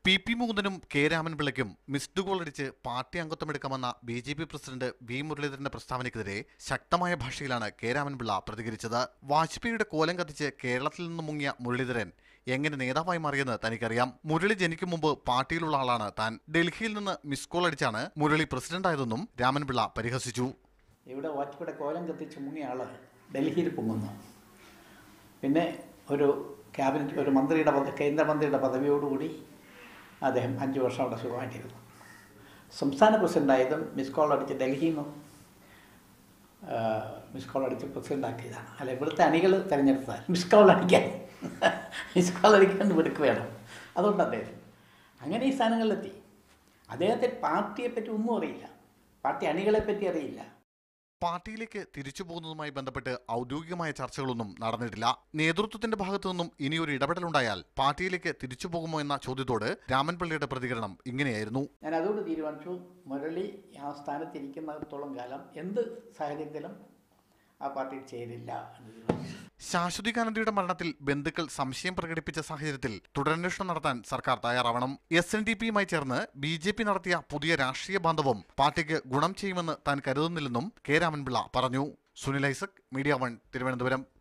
P മുകുന്ദനും K രാമൻപിള്ളയ്ക്കും missed call അടിച്ച് പാർട്ടി അംഗത്വമെടുക്കാമെന്ന ബി.ജെ.പി. പ്രസിഡന്റ് വി മുരളീധരന്റെ പ്രസ്താവനയ്ക്കെതിരെ ശക്തമായ ഭാഷയിലാണ് കെ രാമൻപിള്ള പ്രതികരിച്ചത്. വാജ്പേയിയുടെ കോലം കത്തിച്ച് കേരളത്തിൽ നിന്ന് മുങ്ങിയ മുരളീധരൻ എങ്ങനെ നേതാവായി മാറിയെന്ന് തനിക്കറിയാം. മുരളി ജനിക്കും മുമ്പ് പാർട്ടിയിലുള്ള ആളാണ് താൻ. ഡൽഹിയിൽ നിന്ന് മിസ് കോൾ അടിച്ചാണ് മുരളി പ്രസിഡന്റായതെന്നും രാമൻപിള്ള പരിഹസിച്ചു. ഇവിടെ വാജ്പേയിയുടെ കോലം കത്തിച്ച് മുങ്ങിയ ആള് ഡൽഹിയിൽ പൊങ്ങുന്നു. പിന്നെ ഒരു ക്യാബിനറ്റ് ഒരു കേന്ദ്രമന്ത്രിയുടെ പദവിയോടുകൂടി അദ്ദേഹം 5 വർഷം അവിടെ സുഖമായിട്ടിരുന്നു. സംസ്ഥാന പ്രസിഡൻ്റായതും മിസ് കോൾ അടിച്ച് ഡൽഹിയിൽ നിന്ന് മിസ് കോൾ അടിച്ച് പ്രസിഡൻ്റാക്കിയതാണ്. അല്ല, ഇവിടുത്തെ അണികൾ തിരഞ്ഞെടുത്താൽ മിസ് കോൾ അടിക്കാൻ ഇവിടേക്ക് വേണം. അതുകൊണ്ട് അദ്ദേഹം അങ്ങനെ ഈ സ്ഥാനങ്ങളിലെത്തി. അദ്ദേഹത്തിന് പാർട്ടിയെപ്പറ്റി ഒന്നും അറിയില്ല, പാർട്ടി അണികളെപ്പറ്റി അറിയില്ല. പാർട്ടിയിലേക്ക് തിരിച്ചു പോകുന്നതുമായി ബന്ധപ്പെട്ട് ഔദ്യോഗികമായ ചർച്ചകളൊന്നും നടന്നിട്ടില്ല. നേതൃത്വത്തിന്റെ ഭാഗത്തു നിന്നും ഇനിയൊരു ഇടപെടലുണ്ടായാൽ പാർട്ടിയിലേക്ക് തിരിച്ചു പോകുമോ എന്ന ചോദ്യത്തോട് രാമൻപിള്ളയുടെ പ്രതികരണം ഇങ്ങനെയായിരുന്നു. ഞാൻ അതോട് തീരുമാനിച്ചു, മുരളി ആ സ്ഥാനത്തിരിക്കുന്നിടത്തോളം കാലം എന്ത് സാഹചര്യത്തിലും ആ പാർട്ടിയിൽ ചേരില്ല. ശാശ്വതി കാനന്ദയുടെ മരണത്തിൽ ബന്ധുക്കൾ സംശയം പ്രകടിപ്പിച്ച സാഹചര്യത്തിൽ തുടരന്വേഷണം നടത്താൻ സർക്കാർ തയ്യാറാവണം. SNDPയുമായി ചേർന്ന് BJP നടത്തിയ പുതിയ രാഷ്ട്രീയ ബാന്ധവം പാർട്ടിക്ക് ഗുണം ചെയ്യുമെന്ന് താൻ കരുതുന്നില്ലെന്നും കെ രാമൻപിള്ള പറഞ്ഞു. സുനിൽ ഐസക്, മീഡിയ 1, തിരുവനന്തപുരം.